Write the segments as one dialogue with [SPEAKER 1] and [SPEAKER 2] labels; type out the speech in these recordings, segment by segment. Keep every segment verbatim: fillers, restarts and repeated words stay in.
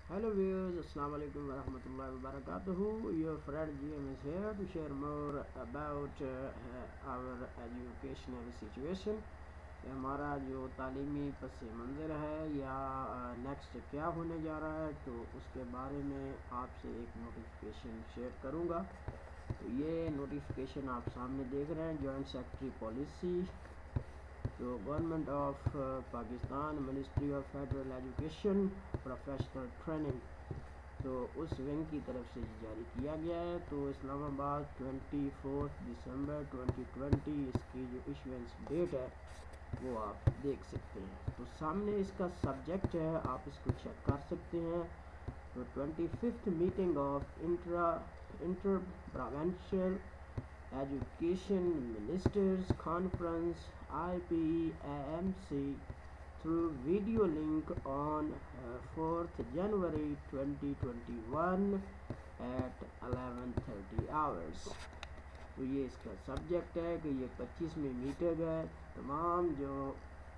[SPEAKER 1] Hello viewers, Assalamu alaikum warahmatullahi wabarakatuh. Your friend G M is here to share more about uh, our educational situation. کہ ہمارا جو تعلیمی پس منظر ہے یا نیکسٹ کیا ہونے جا رہا ہے، تو اس کے بارے میں آپ سے ایک نوٹیفیکیشن شیئر کروں گا. تو یہ نوٹیفیکیشن آپ سامنے دیکھ رہے ہیں، جوائنٹ سیکرٹری پالیسی، تو government of Pakistan, ministry of federal education professional training, تو اس ونگ کی طرف سے جاری کیا گیا ہے. تو Islamabad twenty fourth December twenty twenty اس کی جو ایشوینس ڈیٹ ہے وہ آپ دیکھ سکتے ہیں. تو سامنے اس کا سبجیکٹ ہے، آپ اس کو چیک کر سکتے ہیں. تو twenty fifth meeting of intra inter provincial education ministers conference I P A M C through video link on uh, fourth January twenty twenty-one at eleven thirty hours. تو یہ اس کا سبجیکٹ ہے کہ یہ پچیسویں میٹنگ ہے. تمام جو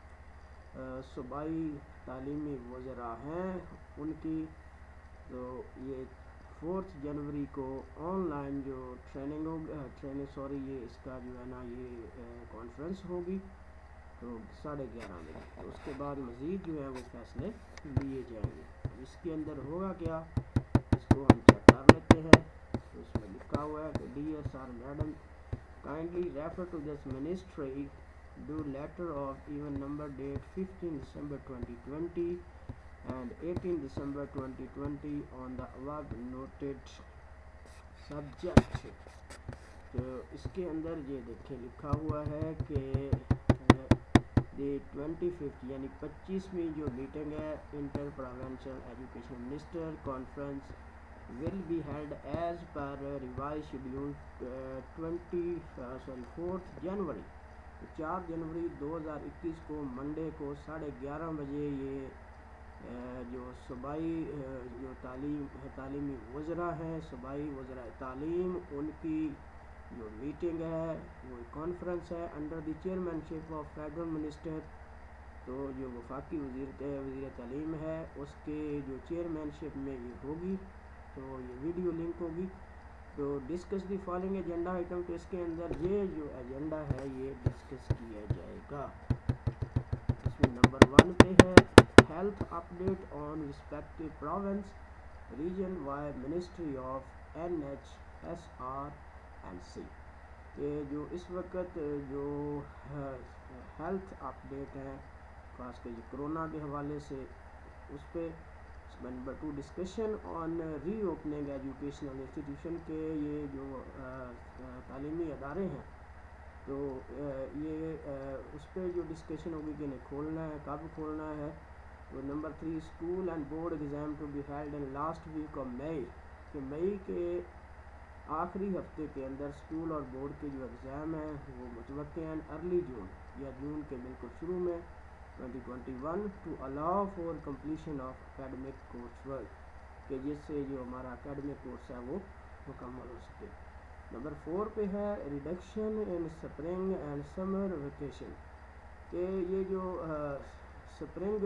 [SPEAKER 1] صوبائی تعلیمی وزراء ہیں ان کی، تو یہ فورتھ جنوری کو آن لائن جو ٹریننگ ہوگی ٹریننگ سوری یہ اس کا جو ہے نا یہ کانفرنس ہوگی، تو ساڑھے گیارہ بجے. اس کے بعد مزید جو ہے وہ فیصلے لیے جائیں گے. اس کے اندر ہوگا کیا، اس کو ہم چیک کر لیتے ہیں. تو اس میں لکھا ہوا ہے کہ dear sir madam kindly refer to this ministry do letter of even number date fifteen December twenty twenty and eighteen December twenty twenty on the above noted subject. تو اس کے اندر یہ دیکھیں لکھا ہوا ہے کہ دی ٹوینٹی ففتھ یعنی پچیسویں جو میٹنگ ہے inter provincial education minister conference will be held as per revise schedule twenty sorry fourth جنوری چار جنوری دو ہزار اکیس کو منڈے کو ساڑھے گیارہ بجے یہ جو صوبائی جو تعلیم تعلیمی وزراء ہیں، صوبائی وزراء تعلیم، ان کی جو میٹنگ ہے وہ کانفرنس ہے under the chairmanship of federal minister. تو جو وفاقی وزیر وزیر تعلیم ہے اس کے جو چیئرمین شپ میں یہ ہوگی، تو یہ ویڈیو لنک ہوگی. تو discuss the following agenda item, تو اس کے اندر یہ جو ایجنڈا ہے یہ ڈسکس کیا جائے گا. اس میں نمبر ون پہ ہے health update on respective province region by ministry of N H S R and C. کہ جو اس وقت جو ہیلتھ اپڈیٹ ہے خاص کر یہ کرونا کے حوالے سے، اس پہ number two discussion on reopening educational institution کے یہ جو تعلیمی ادارے ہیں، تو یہ اس پہ جو ڈسکشن ہوگی کہ انہیں کھولنا ہے، کب کھولنا ہے. تو number three school and board exam to be held in last week of May, کہ مئی کے آخری ہفتے کے اندر اسکول اور بورڈ کے جو ایگزام ہیں وہ متوقع ہیں ارلی جون یا جون کے بالکل شروع میں twenty twenty one to allow for completion of academic course work, کہ جس سے جو ہمارا اکیڈمک کورس ہے وہ مکمل ہو سکے. نمبر فور پہ ہے reduction in spring and summer vacation, کہ یہ جو سپرنگ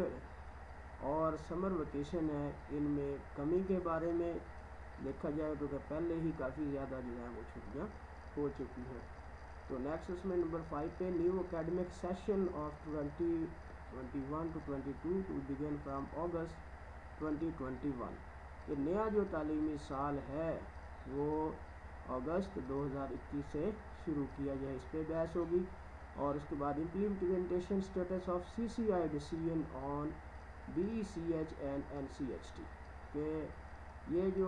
[SPEAKER 1] اور سمر ویکیشن ہے ان میں کمی کے بارے میں دیکھا جائے تو کہ پہلے ہی کافی زیادہ جو ہے وہ چھٹیاں ہو چکی ہیں. تو نیکسٹ اس میں نمبر فائیو پہ new academic session of twenty twenty one to twenty two to begin from August twenty twenty one. یہ نیا جو تعلیمی سال ہے وہ اگست دو ہزار اکیس سے شروع کیا جائے، اس پہ بحث ہوگی. اور اس کے بعد implementation status of C C I decision on B C H and N C H T, کہ یہ جو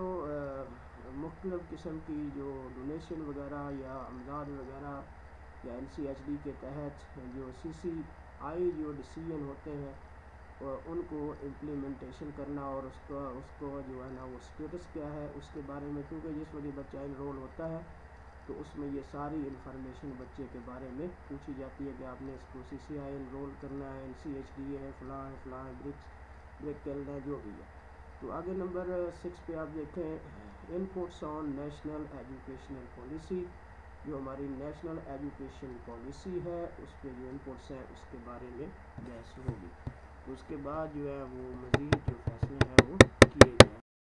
[SPEAKER 1] مختلف قسم کی جو ڈونیشن وغیرہ یا امداد وغیرہ یا این سی ایچ ڈی کے تحت جو سی سی آئی جو ڈیسیژن ہوتے ہیں ان کو امپلیمنٹیشن کرنا، اور اس کا اس کو جو ہے نا وہ اسٹیٹس کیا ہے اس کے بارے میں، کیونکہ جس وقت بچہ انرول ہوتا ہے تو اس میں یہ ساری انفارمیشن بچے کے بارے میں پوچھی جاتی ہے کہ آپ نے اس کو سی سی آئی انرول کرنا ہے، این سی ایچ ڈی ہے، فلاں ہے فلاں ہے، برکس بریک کیلن ہے، جو بھی ہے. تو آگے نمبر سکس پہ آپ دیکھیں inputs on national educational policy, جو ہماری نیشنل ایجوکیشن پالیسی ہے اس پہ جو ان پٹس ہیں اس کے بارے میں بحث ہوگی. اس کے بعد جو ہے وہ مزید جو فیصلے ہیں وہ